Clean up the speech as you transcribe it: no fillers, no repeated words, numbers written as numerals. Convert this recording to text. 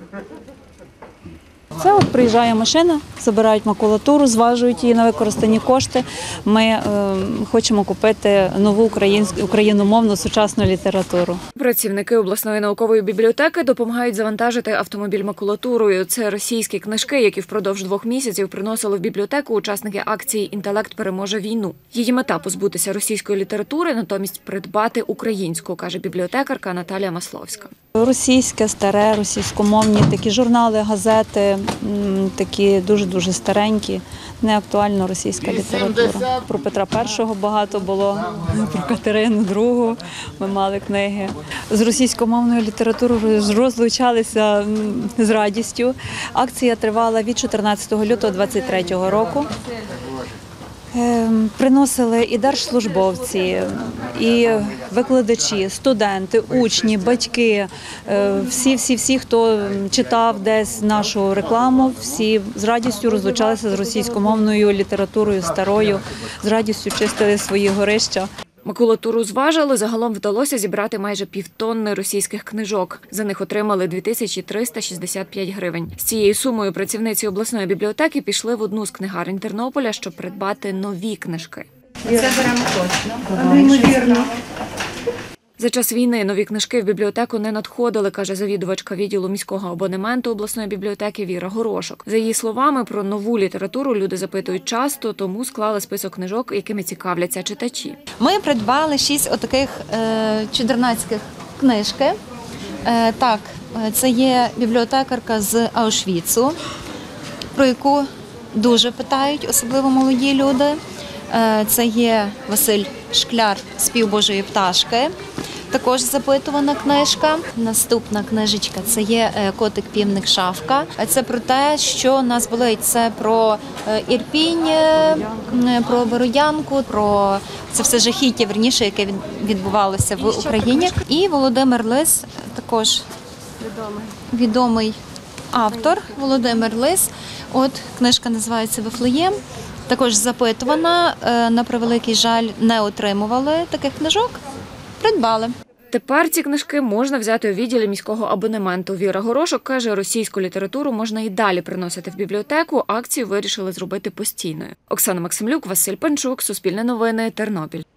Це от приїжджає машина, забирають макулатуру, зважують її на використані кошти. Ми хочемо купити нову україномовну сучасну літературу. Працівники обласної наукової бібліотеки допомагають завантажити автомобіль макулатурою. Це російські книжки, які впродовж 2 місяців приносили в бібліотеку учасники акції «Інтелект переможе війну». Її мета – позбутися російської літератури, натомість придбати українську, каже бібліотекарка Наталія Масловська. Російське, старе, російськомовні такі журнали, газети, такі дуже-дуже старенькі, неактуальна російська література. Про Петра І багато було, про Катерину II ми мали книги. З російськомовною літературою розлучалися з радістю. Акція тривала від 14 лютого 2023 року. Приносили і держслужбовці, і викладачі, студенти, учні, батьки, всі, хто читав десь нашу рекламу, всі з радістю розлучалися з російськомовною літературою старою, з радістю чистили свої горища. Макулатуру зважили, загалом вдалося зібрати майже півтонни російських книжок. За них отримали 2365 гривень. З цією сумою працівниці обласної бібліотеки пішли в одну з книгарень Тернополя, щоб придбати нові книжки. Це беремо точно. Неймовірно. За час війни нові книжки в бібліотеку не надходили, каже завідувачка відділу міського абонементу обласної бібліотеки Віра Горошок. За її словами, про нову літературу люди запитують часто, тому склали список книжок, якими цікавляться читачі. Ми придбали 6 отаких чудернацьких книжки. Так, це є бібліотекарка з Аушвіцу, про яку дуже питають, особливо молоді люди. Це є Василь Шкляр «Спів Божої пташки». Також запитувана книжка. Наступна книжечка – це є «Котик-півник Шавка». Це про те, що нас болить. Це про Ірпінь, про Бородянку, про це все жахіття, верніше, яке відбувалося в Україні. І Володимир Лис, також відомий автор Володимир Лис. От книжка називається «Вифлеєм». Також запитувана, на превеликий жаль, не отримували таких книжок, придбали. Тепер ці книжки можна взяти у відділі міського абонементу. Віра Горошок каже, російську літературу можна і далі приносити в бібліотеку, акцію вирішили зробити постійною. Оксана Максимлюк, Василь Панчук, Суспільне новини, Тернопіль.